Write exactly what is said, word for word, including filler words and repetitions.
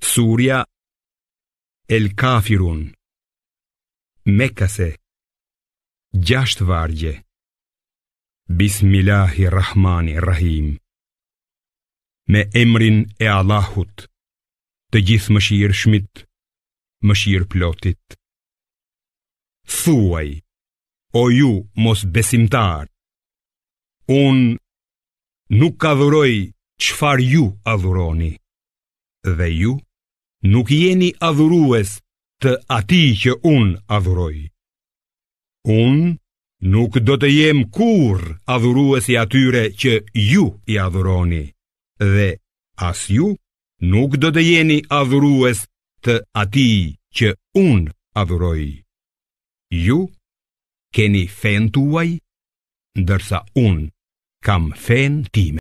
Surja El Kefirun, Mekase, gjashtë vargje. Bismillahirrahmanirrahim. Me emrin e Allahut, të gjithë mëshirshmit, mëshirëplotit. Thuaj, o ju mos besimtar, unë nuk adhuroj çfarë ju adhuroni, dhe ju nuk jeni adhurues të atij që unë adhuroj. Unë nuk do të jem kurrë adhurues i atyre që ju i adhuroni, dhe as ju nuk do të jeni adhurues të atij që unë adhuroj. Ju keni fen tuaj, ndërsa unë kam fen time.